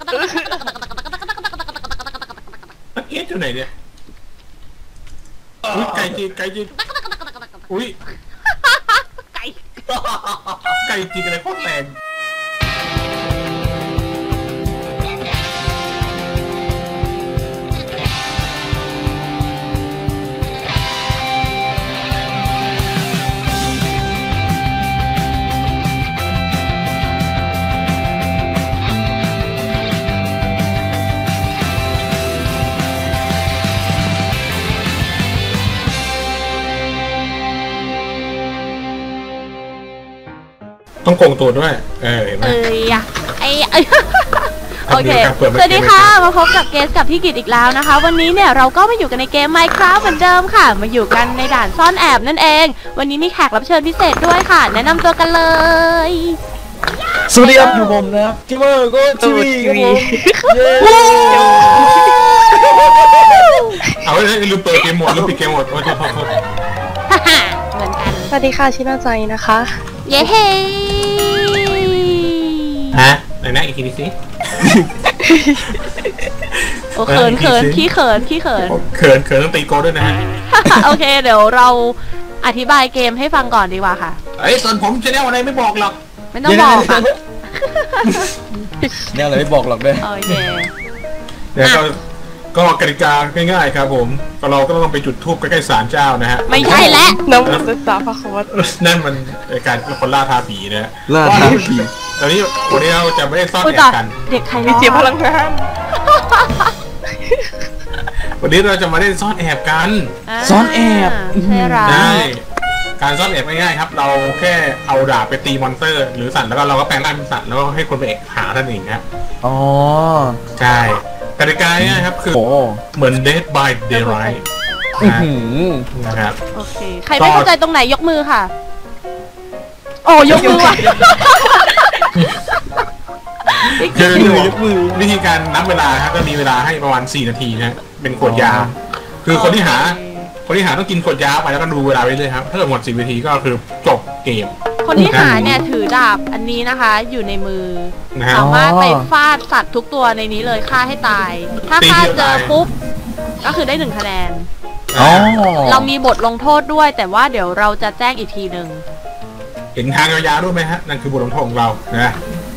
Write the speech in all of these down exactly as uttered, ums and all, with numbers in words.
เอ๊ะอยู่ไหนเนี่ยอุ้ยไก่จีไก่จีอุ้ยไก่ไก่จีอะไรโคตรแรงต้องโกงตัวด้วยเออเอ้ยอะไอโอเคสวัสดีค่ะมาพบกับเกสกับพี่กิตอีกแล้วนะคะวันนี้เนี่ยเราก็มาอยู่กันในเกม Minecraft เหมือนเดิมค่ะมาอยู่กันในด่านซ่อนแอบนั่นเองวันนี้มีแขกรับเชิญพิเศษด้วยค่ะแนะนำตัวกันเลยสวัสดีครับอยู่ผมนะครับทิเมอร์ก็ทีวีเอาเลยลืมเปิดเกมโหมดลืมปิดเกมโหมดโอ้โหเหมือนกันสวัสดีค่ะชิน่าใจนะคะเย้เฮ้ฮะไหนนะอีกทีดิสิโอเขินเขินขี้เขินขี้เขินเขินเขินต้องตีโกด้วยนะฮะโอเคเดี๋ยวเราอธิบายเกมให้ฟังก่อนดีกว่าค่ะเอ้ยส่วนผมจะแนวอะไรไม่บอกหรอกไม่ต้องบอกค่ะแนวอะไรไม่บอกหรอกด้วยโอเคเดี๋ยวก็ก็กติกาง่ายๆครับผมก็เราก็ต้องไปจุดธูปใกล้ๆศาลเจ้านะฮะไม่ใช่แล้วน้ำมันศึกษาพระคัมภีร์นั่นมันการคนล่าท้าผีนะล่าท้าผีตอนนี้วันนี้เราจะไม่ได้ซ่อนแอบกันเด็กใครมีเสียพลังงานวันนี้เราจะมาได้ซ่อนแอบกันซ่อนแอบใช่หรอได้การซ่อนแอบง่ายๆครับเราแค่เอาดาบไปตีมอนสเตอร์หรือสัตว์แล้วก็เราก็แปลงร่างเป็นสัตว์แล้วก็ให้คนไปเอกหาท่านเองนะอ๋อใช่กติกาง่ายครับคือเหมือน Dead by Daylight นะครับโอเคใครไม่เข้าใจตรงไหนยกมือค่ะโอ้ยกมือว่ะคือวิธีการนับเวลาครับก็มีเวลาให้ประมาณสี่นาทีนะเป็นขวดยาคือคนที่หาคนที่หาต้องกินขวดยาไปแล้วก็ดูเวลาไปเลยครับถ้าเกิดหมดสี่นาทีก็คือจบเกมคนที่หาเนี่ยถือดาบอันนี้นะคะอยู่ในมือสามารถไปฟาดสัตว์ทุกตัวในนี้เลยฆ่าให้ตายถ้าฆ่าเจอปุ๊บก็คือได้หนึ่งคะแนนเรามีบทลงโทษด้วยแต่ว่าเดี๋ยวเราจะแจ้งอีกทีหนึ่งเห็นทางยาวๆด้วยไหมฮะนั่นคือบทลงโทษของเรานะ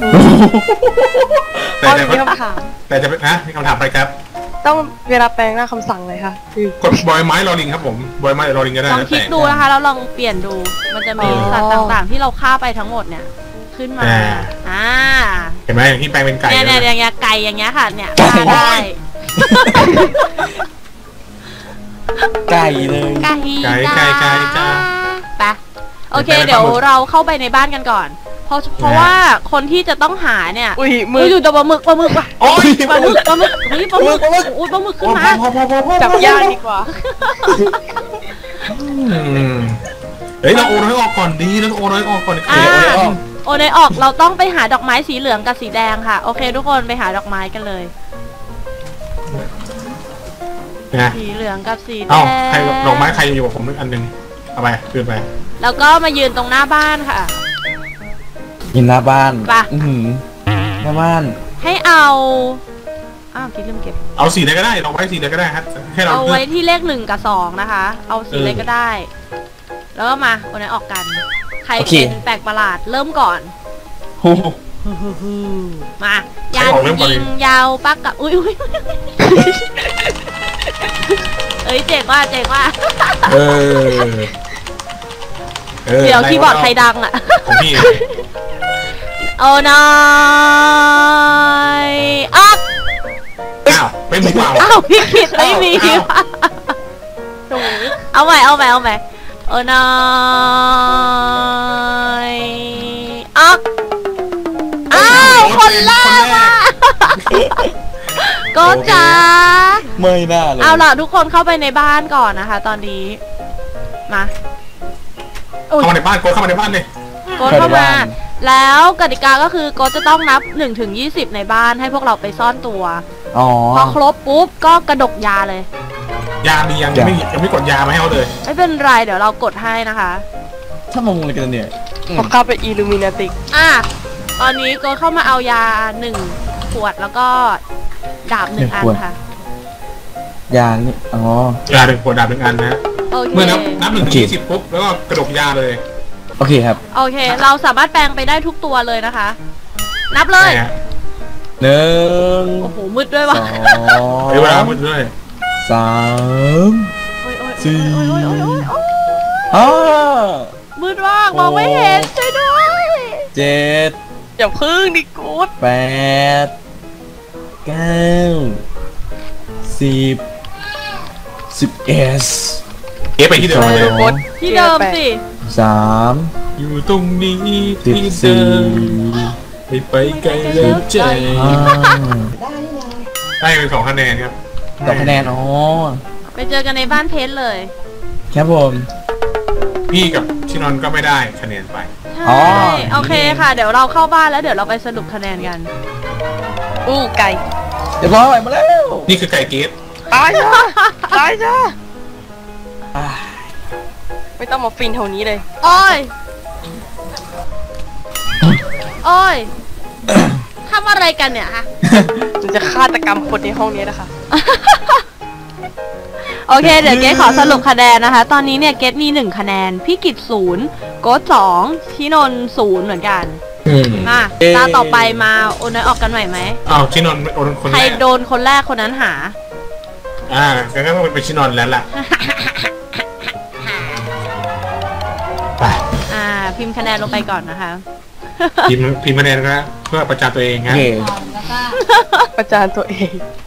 แต่จะเป็นคำถามแต่จะเป็นนะมีคำถามไปครับต้องเวลาแปลงหน้าคำสั่งเลยค่ะกดบอยไม้รอลิงครับผมบอยไม้รอลิงก็ได้ลองคลิกดูนะคะแล้วลองเปลี่ยนดูมันจะมีสัตว์ต่างๆที่เราฆ่าไปทั้งหมดเนี่ยขึ้นมาอ่าเห็นไหมอย่างที่แปลงเป็นไก่เนี่ยเนี่ยอย่างเงี้ยไก่อย่างเงี้ยค่ะเนี่ยฆ่าได้ไก่เลยไก่ไก่ไก่ไก่จ้าไปโอเคเดี๋ยวเราเข้าไปในบ้านกันก่อนเพราะเพราะว่าคนที่จะต้องหาเนี่ยอุ้ยมืออยู่ตัวปลาหมึกปลาหมึกว่ะโอ้ยปลาหมึกปลาหมึกนี่ปลาหมึกอุ้ยปลาหมึกขึ้นมาจับยาดีกว่าเฮ้ยเราโอนให้ออกก่อนดีเราโอนให้ออกก่อนอ่าโอนให้ออกเราต้องไปหาดอกไม้สีเหลืองกับสีแดงค่ะโอเคทุกคนไปหาดอกไม้กันเลยสีเหลืองกับสีแดงเอ้าใครดอกไม้ใครอยู่กับผมอันหนึ่งเอาไปขึ้นไปแล้วก็มายืนตรงหน้าบ้านค่ะยืนหน้าบ้านป่ะหน้าบ้านให้เอาอ้าวคิดลืมเก็บเอาสีอะไรก็ได้ดอกไม้สีอะไรก็ได้ครับให้เราเอาไว้ที่เลขหนึ่งกับสองนะคะเอาสีอะไรก็ได้แล้วก็มาวันนี้ออกกันใครเป็นแปลกประหลาดเริ่มก่อนมายาวยิงยาวปักกับอุ้ยอุ้ยเอ้ยเจ๋งว่าเจ๋งว่าเออเดี๋ยวคีย์บอร์ดใครดังอ่ะโอ้นายอ๊ะอ้าวไม่มีเปล่าอ้าวพี่คิดไม่มีเอาใหม่เอาใหม่เอาใหม่โอ้นายอ๊ะอ้าวคนแรกอ่ะก็จ้าไม่น่าเลยเอาล่ะทุกคนเข้าไปในบ้านก่อนนะคะตอนนี้มาเข้ามาในบ้านโกเข้ามาในบ้านเลยโกเข้ามาแล้วกติกาก็คือโกจะต้องนับหนึ่งถึงยี่สิบในบ้านให้พวกเราไปซ่อนตัวพอครบปุ๊บก็กระดกยาเลยยามียังไม่ยังไม่กดยามาให้เขาเลยไม่เป็นไรเดี๋ยวเรากดให้นะคะถ้ามองอะไรกันเนี่ยผมเข้าไปอิลูมินาติกอ่ะตอนนี้โกเข้ามาเอายาหนึ่งขวดแล้วก็ดาบหนึ่งอันค่ะยานี่อ๋อยาหนึ่งขวดดาบหนึ่งอันนะโอเคเมื่อนับนับหนึ่งถึงยี่สิบปุ๊บแล้วก็กระดกยาเลยโอเคครับโอเค เราสามารถแปลงไปได้ทุกตัวเลยนะคะ นับเลยใช่ฮะหนึ่งโอ้โหมืดด้วยสวะองเวลามืดด้วยสามโอ้ยโอ้ยสี่โอ้ยโอ้ยโอ้ยโอ้ยโอ้ยห้ามืดมากมองไม่เห็นช่วยด้วยเจ็ดอย่าพึ่งดิกูดแปดเก้าสิบสิบเอ็ดเอ๊ะไปที่เดิมเลยสองที่เดิมสิสามอยู่ตรงนี้สิบที่เดิสี่มไม่ไปไกลแล้วใจห้าได้เป็นสองคะแนนครับสองคะแนนอ๋อไปเจอกันในบ้านเพชรเลยครับผมพี่กับชินอนก็ไม่ได้คะแนนไปอ๋อใช่โอเคค่ะ เดี๋ยวเราเข้าบ้านแล้วเดี๋ยวเราไปสรุปคะแนนกันอู้ไก่เรียบร้อยมาแล้วนี่คือไก่เกตตายจ้าตายจ้าอ่าไม่ต้องมาฟินเท่านี้เลยโอ้ย โอ้ย ทำอะไรกันเนี่ยฮะมันจะฆาตกรรมคนในห้องนี้นะคะโอเค เดี๋ยวเกดขอสรุปคะแนนนะคะ ตอนนี้เนี่ยเกดมีหนึ่งคะแนน พี่กิตศูนย์โกดสองชินนท์ศูนย์เหมือนกันอืมมาตาต่อไปมาโอนน้อยออกกันใหม่ไหมอ้าวชินอนโดนคนใครแรกโดนคนแรกคนนั้นหาอ่างั้นก็ต้องเป็นชินอนแล้วล่ะไปอ่า พิมพ์คะแนนลงไปก่อนนะคะพิมพ์พิมพ์คะแนนนะเพื่อประจานตัวเองโอฮะเคประจานตัวเอง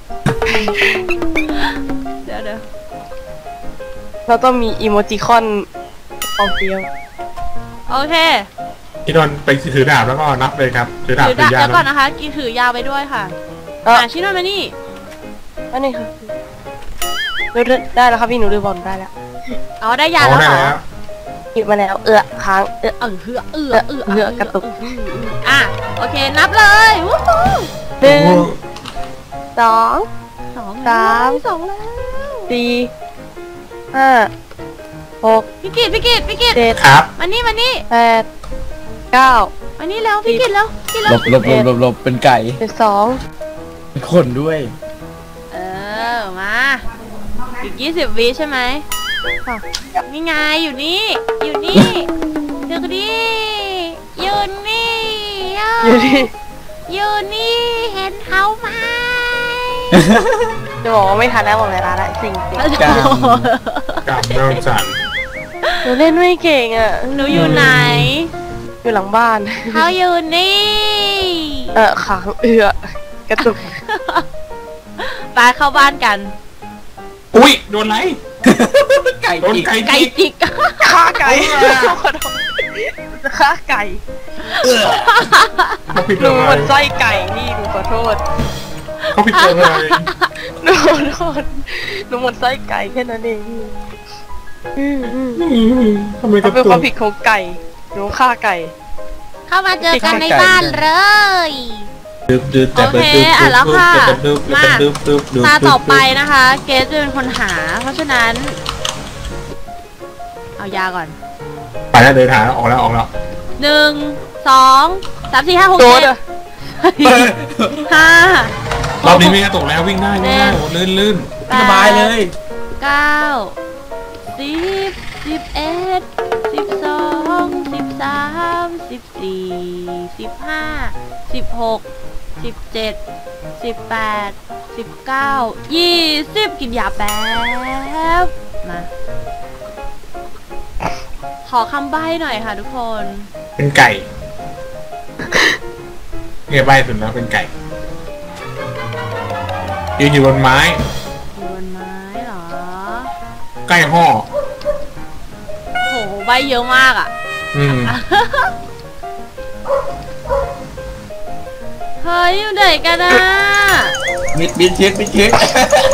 เดี๋ยวเดี๋ยวเราต้องมีอีโมจิคอนฟองเฟี้ยวโอเคชินอนไปถือดาบแล้วก็นับเลยครับถือดาบถือถืดาบอยาเดี๋ยวแล้ก่อนวนะคะกีถือยาวไปด้วยค่ะเอ่ะอ่าชินนท์มานี่อันนี้ค่ะหนูได้แล้วครับพี่หนูดูบอลได้แล้วอ๋อได้ยาอ๋อแล้วได้เหรอแล้วหยิบมาแล้ว เอือค้างเอือเออเหือเอือเอือเหือกระตุกอ่ะโอเคนับเลยวู้ฮู้หนึ่งโอ้สองสองสามสองแล้วสี่ห้าหกพี่กิตพี่กิตพี่กิตเจ็ดครับมานี่มานี่แปดเก้ามานี่แล้วพี่กิตแล้วพี่หลแล้วบหลบหลบหลบหลบเป็นไก่สิบสองเป็นคนด้วยเออมาอีกยี่สิบวิใช่ไหมอ่ะนี่ไงอยู่นี่อยู่นี่เดี๋ยวดิอยู่นี่อยู่ที่อยู่นี่เห็นเขาไหมจะบอกว่าไม่ทันแล้วหมดเวลาแล้วจริงจริงกลางกลับเริ่มสั่นหนูเล่นไม่เก่งอ่ะหนูอยู่ไหนอยู่หลังบ้านเขาอยู่นี่เออขางเอือกระตุกไปเข้าบ้านกันอุ้ยโดนไรไก่โดนจิกไก่ไก่จิกจิกฆ่าไก่ขอโทษจะฆ่าไก่เขาผิดหเลนูหมยดไส้ไก่นี่หนูขอโทษเขาผิดเลยหนูขอโทษหนูหมดไส้ไก่แค่นั้นเองอืมอืมทำไมกมัระนเป็นตุความผิดของไก่หนูฆ่าไก่เข้ามาเจอกันในบ้านเลยดึบดึบโอเคอ่ะแล้วค่ะมาดึบดึบดึบตาต่อไปนะคะ เกสจะเป็นคนหา เพราะฉะนั้น เอายาก่อนไปแล้วเดินหาแล้วออกแล้วออกแล้วหนึ่งสองสามสี่ห้าหกโดเจ็นดอะห้ารอบนี้ไม่กระตุกแล้ววิ่งได้วิ่งได้โอ้ลื่นลื่นสบายเลยเก้าสิบสิบเอ็ดสิบสองสิบสามสิบสี่สิบห้าสิบหกสิบเจ็ดสิบแปดสิบเก้ายี่สิบกินยาแป๊บมา ขอคำใบ้หน่อยค่ะทุกคนเป็นไก่เนี่ยใบสุดแล้วเป็นไก่ยืนอยู่บนไม้อยู่บนไม้เหรอใกล้ห่อโหใบเยอะมากอ่ะอืมเฮ้ยอยู่ไหนกันนะมิดมิดเช็คมิดเช็ค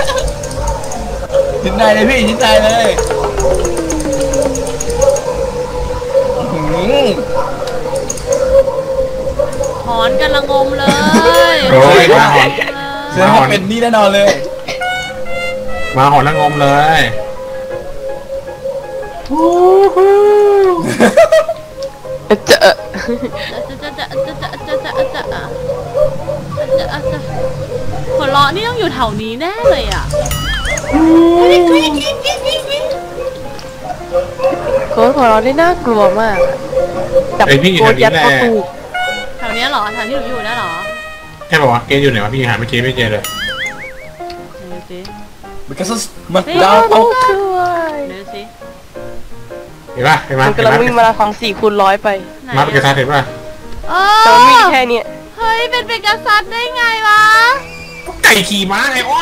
ชิ้นได้เลยพี่ชิ้นได้เลยอื้อหือหอนกันละงมเลยโอ้ยมาหอนแสดงว่าเป็นนี่แน่นอนเลยมาหอนแล้วงมเลยเจอจะจะจะจะจะจะจะจะจะจะอาจจะหัวเราะนี่ต้องอยู่แถวนี้แน่เลยอ่ะโค้ดของเราได้น่ากลัวมากจับไอพี่อยู่โค้แถดวนี้ยัดแหละเข้าตู้แถวเนี้ยเหรอแถวที่หนูอยู่น่ะเหรอใช่ป่าวะเกมอยู่ไหนวะพี่หาไม่เจอไม่เจอเลยเดี๋ยวสิมันก็มันเฮ้ยดาวตกด้วยเดี๋ยวสิเห็นป่ะเห็นป่ะมันเห็นกำลังป่ะวิ่งมาราธอนสี่คูณร้อยไปไหนมาเป็นกระทะเห็นป่ะโอ้แต่มันวิ่งแค่เนี้ยเฮ้ยเป็นเปกัสซัสได้ไงวะไก่ขี่ม้าไงอ้อย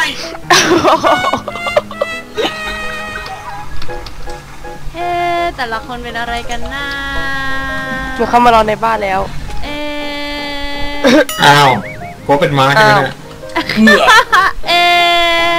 เอ๊ะแต่ละคนเป็นอะไรกันนะหนูเข้ามารอในบ้านแล้วเอ๊ะอ้าวโคเป็นม้าใช่ไหมเนี่ยเหงื่อเอ๊ะ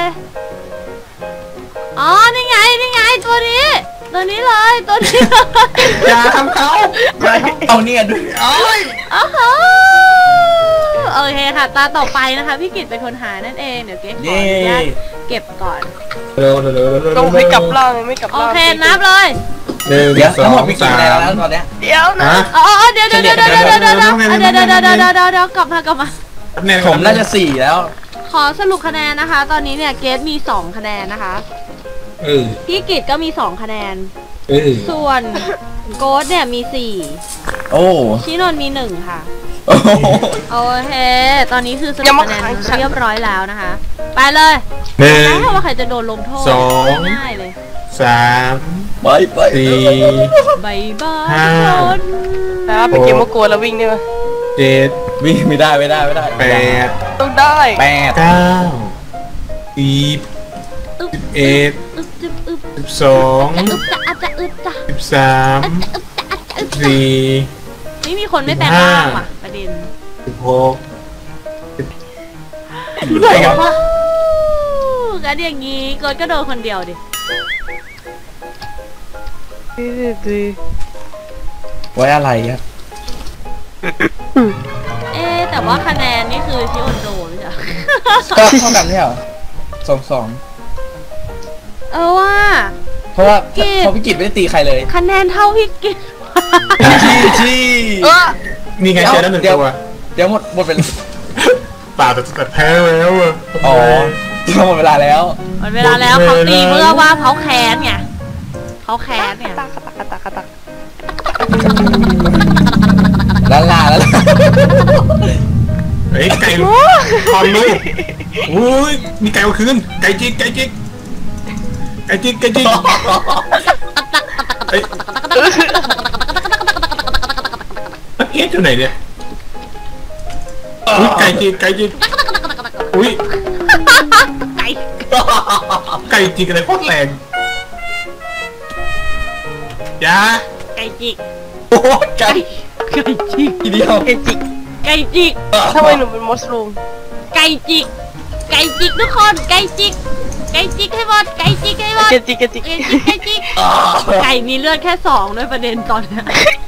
อ๋อนี่ไงนี่ไงตัวนี้ ตัวนี้เลยตัวนี้เลยอย่าทำเขาเอาเนี่ยดูอ้อยโอ้โหโอเคค่ะตาต่อไปนะคะพี่กิตเป็นคนหานั่นเองเดี๋ยวเก็บขอเย้อนุญาตเก็บก่อนเร็วเร็วเร็วเร็วต้องไม่กลับล่างเลยไม่กลับโอล่างเคนับเลยหนึ่งเดี๋ยวสอทั้งหมดงมีกี่สาคะแนนมแล้วตอนเนี้ยเดี๋ยวนะฮะอ๋อเดี๋ยวเดี๋ยวเดี๋ยวเดี๋ยวเดี๋ยวเดี๋ยวเดี๋ยวเดี๋ยวเดี๋ยวเดี๋ยวเดี๋ยวเดี๋ยวเดี๋ยวกลับมากลับมาคะแนนผมน่าจะสี่แล้วขอสรุปคะแนนนะคะ ตอนนี้เนี่ยเกสมีสองคะแนนนะคะเออพี่กิตก็มีสองคะแนนเออส่วนโกดเนี่ยมีสี่โอ้ชินนท์มีหนึ่งค่ะโอ้โหโอเค ตอนนี้คือสรุปคะแนนเรียบร้อยแล้วนะคะ ไปเลยหนึ่งแล้วว่าใครจะโดนลงโทษสองง่ายเลยสามไปไปสี่บายบายห้าทุกคนแต่ว่าไปเกมว่ากลัวแล้ววิ่งได้ไหมเจ็ดวิ่งไม่ได้ไม่ได้ไม่ได้แปดต้องได้แปดเก้าสิบอึ๊บสิบเอ็ดอึ๊บอึ๊บอึ๊บสิบสองจะอึ๊บจะอัดจะอึ๊บจะสิบสามสิบสี่นี่มีคนไม่แปลงร่างว่ะประเด็นสิบหกสิบอะไรกันว้าวงั้นอย่างงี้โกดก็โดนคนเดียวดิไว้อะไรครับเอ๊ะแต่ว่าคะแนนนี่คือชิโอนโดไม่ใช่เหรอก็เท่ากันใช่เหรอสองสองเออว่าเพราะว่ากิจเพราะพี่กิจไม่ได้ตีใครเลยคะแนนเท่าพี่กิตชี้ชี้เออนี่ไงเจอแล้วหนึ่งเดี๋ยวตัวเดี๋ยวหมดหมดเป็นเปล่าแต่แต่แพ้แล้วอะอ๋อหมดเวลาแล้วหมดเวลาแล้วเขาตีเพื่อว่าเขาแค้นไงเขาแค้นไงตักตักตักตักตักลาลาแล้วเฮ้ยไก่คอนลูกอุ้ยมีไก่เอาคืนไก่จิกไก่จิกไก่จิกไก่จิกเอ้ยเอ๊ะอยู่ไหนเนี่ยอุ้ยไก่จิกไก่จิกอุ้ยไก่ไก่จิกอะไรโคตรแรงยาไก่จิกโอ้ยไก่ไก่จิกทีเดียวเกจิกไก่จิกทำไมหนูเป็นมอสลูมไก่จิกไก่จิกทุกคนไก่จิกไก่จิกให้หมดไก่จิกให้หมดเกจิกเกจิกไก่จิกไก่จิกไก่มีเลือดแค่สองด้วยประเด็นตอนเนี้ย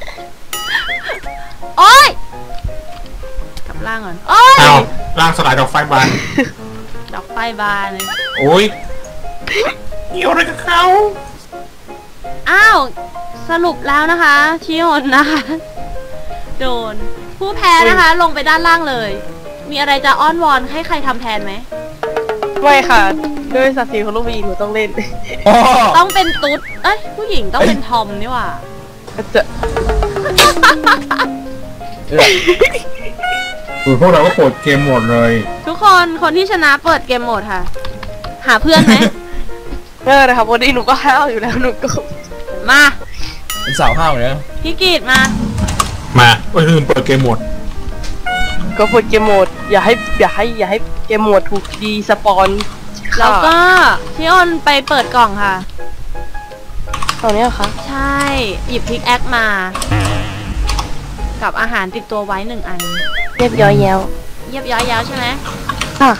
โอ๊ยกลับล่างก่อนโอ๊ยอ้าวร่างสลายดอกไฟบานดอกไฟบานเลยโอ้ยเกี่ยวอะไรกับเขาอ้าวสรุปแล้วนะคะชิโอนนะคะ โดนผู้แพ้นะคะ ลงไปด้านล่างเลย มีอะไรจะอ้อนวอนให้ใครทำแทนไหมไม่ค่ะด้วยศักดิ์ศรีของลูกผู้หญิงหนูต้องเล่นอ๋อต้องเป็นตุ๊ดเอ้ยผู้หญิงต้องเป็นทอมนี่หว่าก็จะคือพวกเราก็ปวดเกมหมดเลยทุกคนคนที่ชนะเปิดเกมโหมดค่ะ หาเพื่อนไหมเออนะครับวันนี้หนูก็ห้าวอยู่แล้วหนูก็มาเป็นสาวห้าวเลยนะพี่กีดมามาโอ้ยลืมเปิดเกมหมดก็พูดเกมโหมดอย่าให้อย่าให้อย่าให้เกมโหมดถูกดีสปอนแล้วก็ชิโอนไปเปิดกล่องค่ะตอนนี้ค่ะใช่ หยิบพิกแอคมา กับอาหารติดตัวไว้หนึ่งอันเรียบย้อยแย้วเยียบย้อยแล้วใช่ไหมค่ะ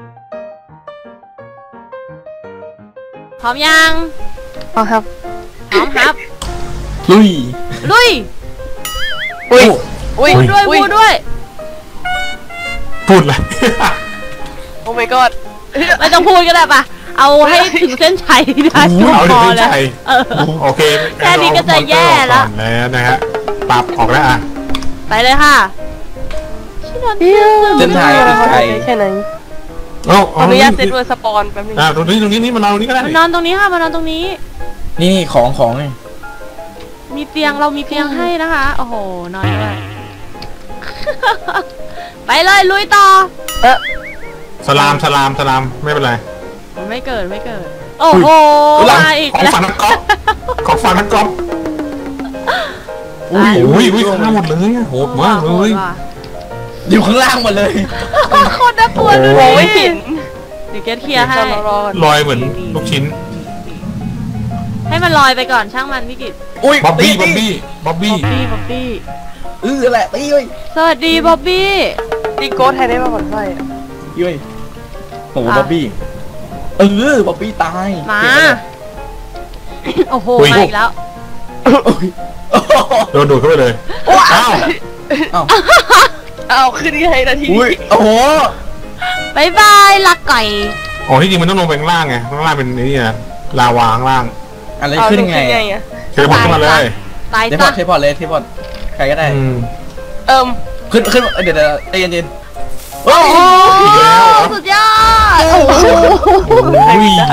พร้อมยังเอาครับพร้อมครับลุยลุยอุ้ยอุ้ยพูดด้วยอุ้ยพูดด้วยพูดอะไรโอ้ my god ไม่ต้องพูดก็ได้ปะเอาให้ถึงเส้นชัยได้เอาพถึงอเส้นแล้วชัยเออโอเคแค่นี้ก็จะแย่แล้วก่อนแล้วนะฮะปรับออกแล้วอ่ะไปเลยค่ะเที่ยวเส้นทางไกลแค่ไหนเอาขออนุญาตเซตเวอร์สปอนแป๊บนึงอ่าตรงนี้ตรงนี้นี่มานอนตรงนี้ก็ได้มานอนตรงนี้ค่ะมานอนตรงนี้นี่ของของไงมีเตียงเรามีเตียงให้นะคะ โอ้โหนอนด้วย ไปเลยลุยต่อเออสลามสลามสลามไม่เป็นไรไม่เกิดไม่เกิด โอ้โหสลามมาอีกของแล้วฝันนักกอล์ฟของฝันนักกอล์ฟอุ้ยอุ้ยอุ้ยฆ่าหมดเลยอะโหดมากเลยอยู่ข้างล่างหมดเลยโคตรน่ากลัวดูโอ้มองดิไม่เห็นเดี๋ยวเกตเคลียร์ให้รอรอก่อนลอยเหมือนลูกชิ้นให้มันลอยไปก่อนช่างมันพี่กิตอุ้ยบ๊อบบี้ตีบ๊อบบี้บ๊อบบี้บ๊อบบี้บ๊อบบี้เออแหละตีเว้ยสวัสดีบ๊อบบี้ตีโก้ไทยได้มาก่อนไฟอะเว้ยโอ้โหอ่ะบ๊อบบี้เออบ๊อบบี้ตายมา โอ้โหอุ้ยมาอีกแล้วโอ้ยโอ้โหโดนดูดเข้าไปเลยอ้าวอ้าวเอาขึ้นไงนาทีอุ้ยโอ้โหบายบายลักไก่อ๋อที่จริงมันต้องลงไปข้างล่างไงข้างล่างเป็นนี่นะลาวาข้างล่างอะไรเอาขึ้นขึ้นไงไงอะเทเลพอร์ตขึ้นมาเลยตายเทพอซะร์ตเทพอร์ตเลยเทพอร์ตใครก็ได้อืมเอิ่มขึ้นขึ้นเดี๋ยวเดี๋ยวใจเย็นๆโอ้โอ้ยอีกแล้วเหรอสุดยอดโอ้โหอุ้ย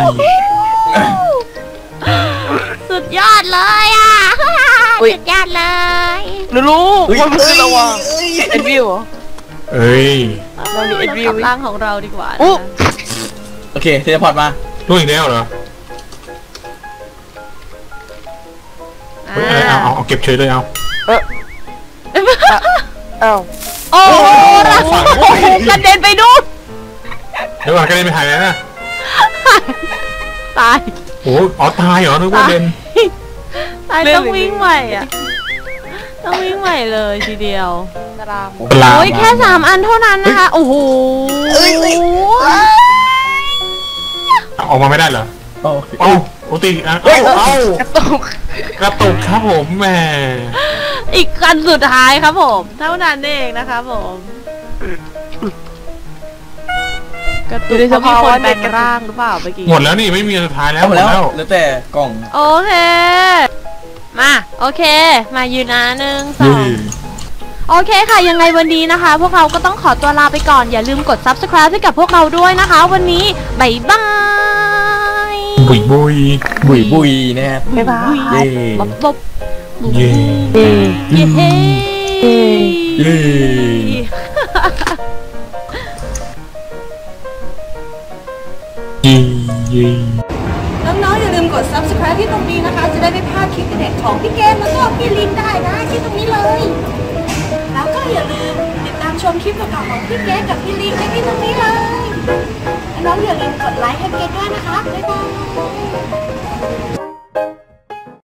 สุดยอดเลยอ่ะอุ๊ยสุดยอดเลยหนูรู้เฮ้ยว่ามันคือระวังเอ้ยเอ็ดวิวเหรอเอ้ยเรามีเรา Edview กลับร่างของเราดีกว่าอุ๊นะโอเคเทเลพอร์ตมารู้อีกแล้วเหรอเฮ้ยอะไรเอาเอาเอาเก็บเฉยเลยเอาเอออ้าวโอ้โหฝั่งโอ้โหกระเด็นไปดูนเดี๋ยวก่อนก็ได้ไปหายแล้วนะตายโอ้อ๋อตายเหรอนึกว่าเด่นตายต้องวิ่งใหม่อ่ะ ต้องวิ่งใหม่เลยทีเดียวดารามปลาโอ้ยแค่สามอันเท่านั้นนะคะ โอ้โหเอาออกมาไม่ได้เหรอโอเคเอ้าโอตีอ่ะเอ้าเอ้ากระตุกกระตุกครับผมแหมอีกอันสุดท้ายครับผม เท่านั้นเองนะครับผมกระตุกเพราะมีคนแปลงร่างหรือเปล่าเมื่อกี้หมดแล้วนี่ไม่มีอันสุดท้ายแล้วเอาหหมมดดแล้แล้ว วเหลือแต่กล่องโอเค มา โอเค มายืนนะหนึ่งสอเย้งโอเคค่ะ ยังไงวันนี้นะคะ พวกเราก็ต้องขอตัวลาไปก่อน อย่าลืมกด ซับสไครบ์ ให้กับพวกเราด้วยนะคะ วันนี้บ๊ายบายบุยบุยบุยบุยนะครับบ๊ายบายเย้บ๊อบบ๊อบเย่เย้เย้เย้เย่เย่น้องๆอย่าลืมกด ซับสไครบ์ ที่ตรงนี้นะคะ จะได้ไม่พลาดคลิปเด็ดของพี่เกมแล้วก็พี่ลินได้นะที่ตรงนี้เลย แล้วก็อย่าลืมติดตามชมคลิปเก่าๆของพี่เกมกับพี่ลินได้ที่ตรงนี้เลย น้องๆอย่าลืมกดไลค์ให้เกมด้วยนะคะ บ๊ายบาย